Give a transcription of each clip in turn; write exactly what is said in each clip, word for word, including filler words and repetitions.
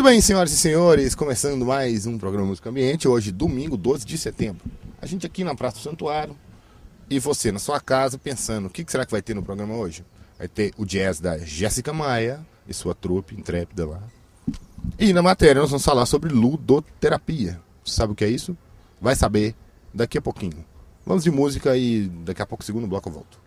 Muito bem, senhoras e senhores, começando mais um programa Música Ambiente, hoje domingo, doze de setembro. A gente aqui na Praça do Santuário e você na sua casa pensando, o que será que vai ter no programa hoje? Vai ter o jazz da Jéssica Maia e sua trupe intrépida lá. E na matéria nós vamos falar sobre ludoterapia. Você sabe o que é isso? Vai saber daqui a pouquinho. Vamos de música e daqui a pouco, segundo bloco, eu volto.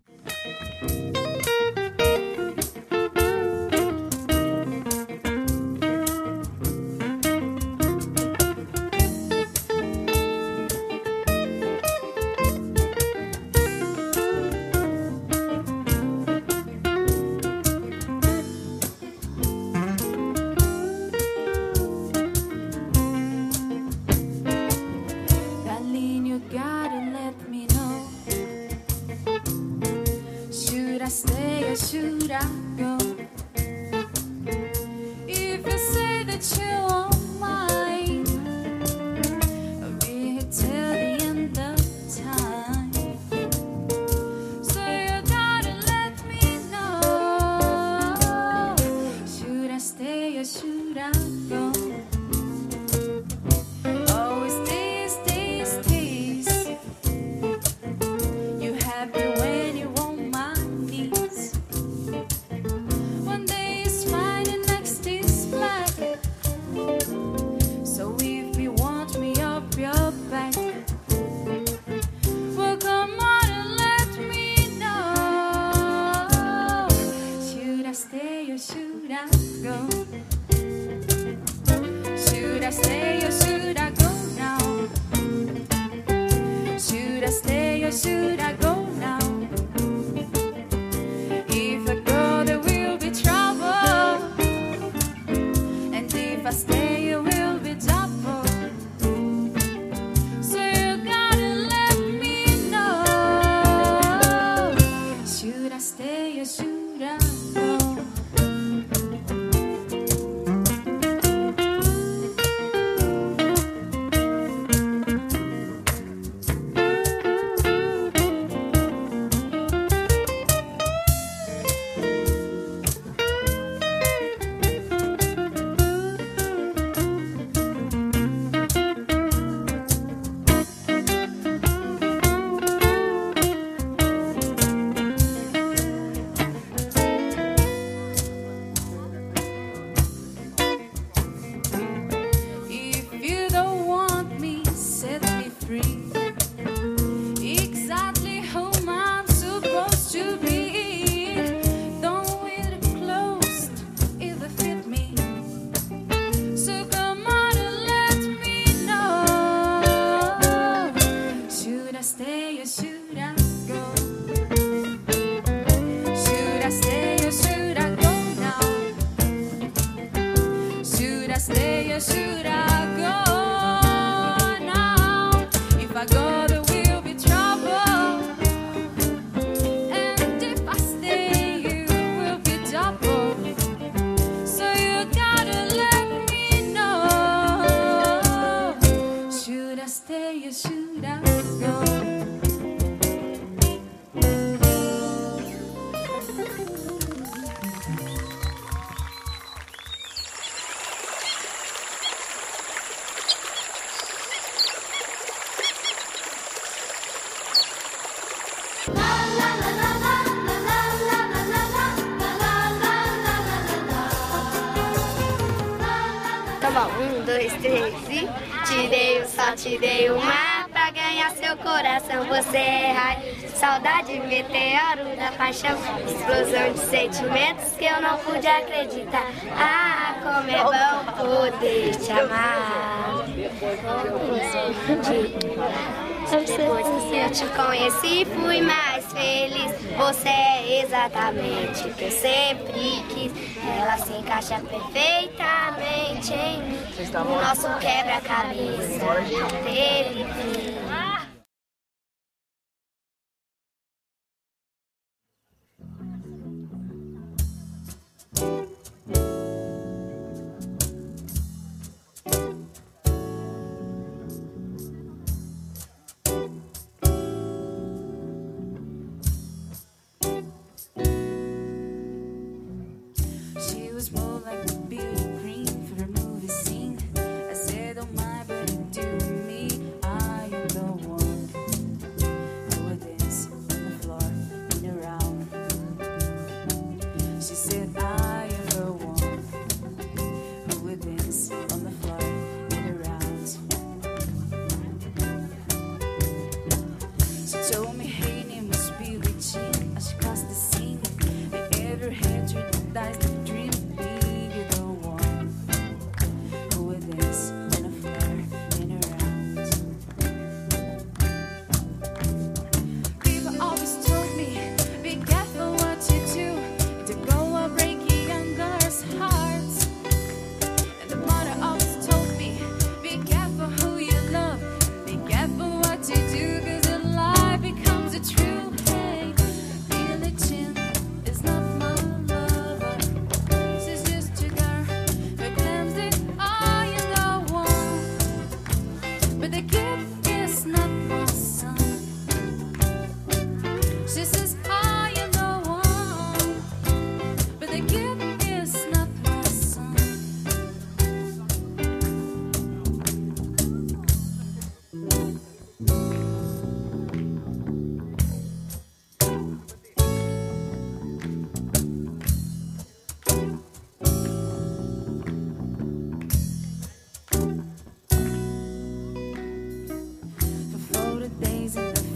Um, dois, três e tirei o sol, tirei o mar pra ganhar seu coração. Você é raio, saudade, meteoro da paixão, explosão de sentimentos que eu não pude acreditar. Ah, como é bom poder te amar. Depois que eu te conheci, fui mais feliz. Você é exatamente o que eu sempre quis. Ela se encaixa perfeitamente em mim. O nosso quebra-cabeça teve fim. She was more like the beauty queen for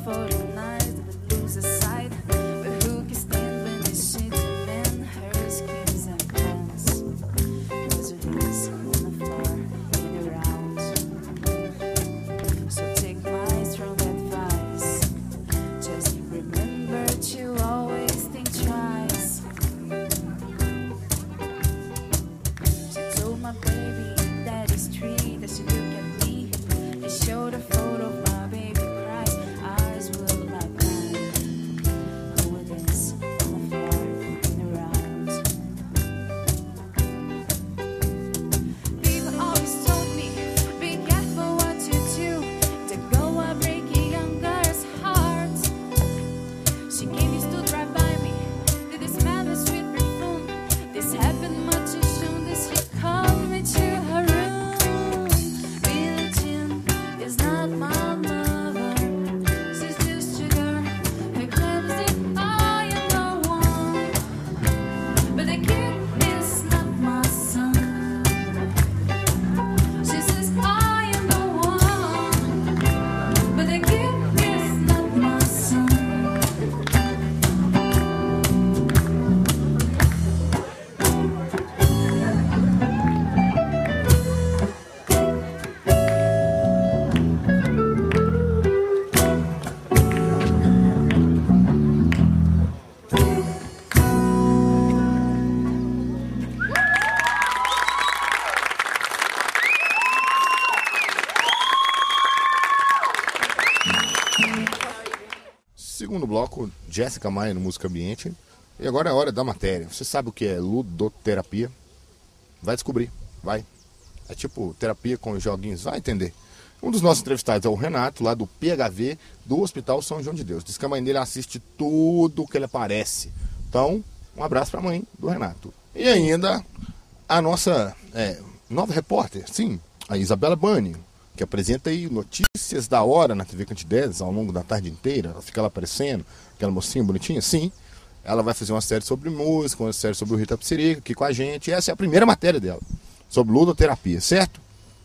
Segundo bloco, Jéssica Maia no Música Ambiente. E agora é a hora da matéria. Você sabe o que é ludoterapia? Vai descobrir, vai. É tipo terapia com joguinhos, vai entender. Um dos nossos entrevistados é o Renato, lá do P H V, do Hospital São João de Deus. Diz que a mãe dele assiste tudo o que ele aparece. Então, um abraço para a mãe do Renato. E ainda a nossa é, nova repórter, sim, a Isabela Bani, que apresenta aí notícias da hora na T V Cantidez ao longo da tarde inteira. Ela fica lá aparecendo, aquela mocinha bonitinha, sim. Ela vai fazer uma série sobre música, uma série sobre o Rita Psirica aqui com a gente. E essa é a primeira matéria dela, sobre ludoterapia, certo?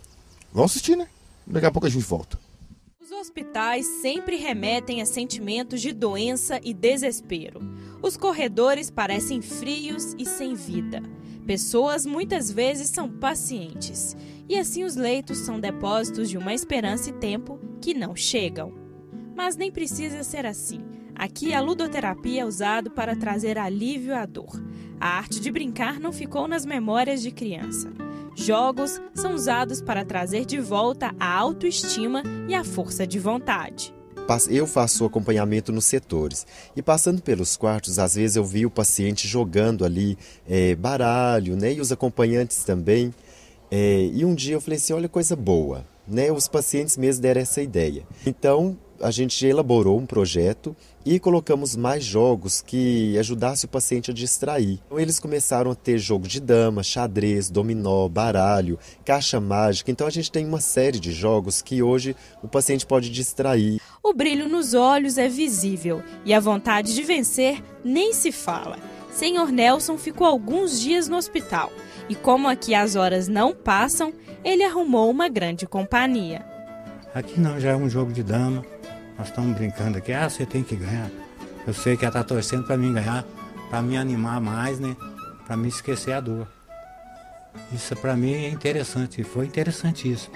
Vamos assistir, né? Daqui a pouco a gente volta. Os hospitais sempre remetem a sentimentos de doença e desespero. Os corredores parecem frios e sem vida. Pessoas muitas vezes são pacientes. E assim os leitos são depósitos de uma esperança e tempo que não chegam. Mas nem precisa ser assim. Aqui a ludoterapia é usada para trazer alívio à dor. A arte de brincar não ficou nas memórias de criança. Jogos são usados para trazer de volta a autoestima e a força de vontade. Eu faço acompanhamento nos setores e passando pelos quartos, às vezes eu vi o paciente jogando ali é, baralho, né? E os acompanhantes também. É, e um dia eu falei assim, olha, coisa boa, né? Os pacientes mesmo deram essa ideia. Então a gente elaborou um projeto e colocamos mais jogos que ajudassem o paciente a distrair. Então, eles começaram a ter jogo de dama, xadrez, dominó, baralho, caixa mágica. Então a gente tem uma série de jogos que hoje o paciente pode distrair. O brilho nos olhos é visível e a vontade de vencer nem se fala. Senhor Nelson ficou alguns dias no hospital e como aqui as horas não passam, ele arrumou uma grande companhia. Aqui não, já é um jogo de dama. Nós estamos brincando aqui, ah, você tem que ganhar. Eu sei que ela está torcendo para mim ganhar, para me animar mais, né? Para me esquecer a dor. Isso para mim é interessante, foi interessantíssimo.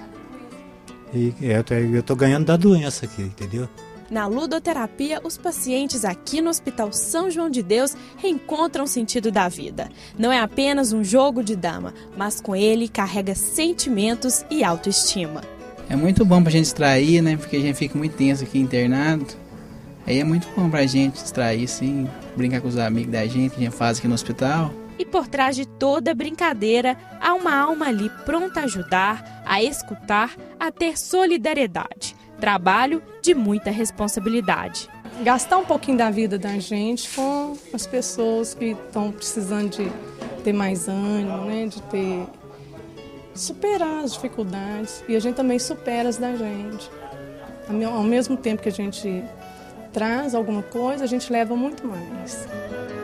E eu estou ganhando da doença aqui, entendeu? Na ludoterapia, os pacientes aqui no Hospital São João de Deus reencontram o sentido da vida. Não é apenas um jogo de dama, mas com ele carrega sentimentos e autoestima. É muito bom pra gente distrair, né? Porque a gente fica muito tenso aqui internado. Aí é muito bom pra gente distrair, sim, brincar com os amigos da gente que a gente faz aqui no hospital. E por trás de toda brincadeira, há uma alma ali pronta a ajudar, a escutar, a ter solidariedade. Trabalho de muita responsabilidade. Gastar um pouquinho da vida da gente com as pessoas que estão precisando de ter mais ânimo, né? De ter... superar as dificuldades e a gente também supera as da gente. Ao mesmo tempo que a gente traz alguma coisa, a gente leva muito mais.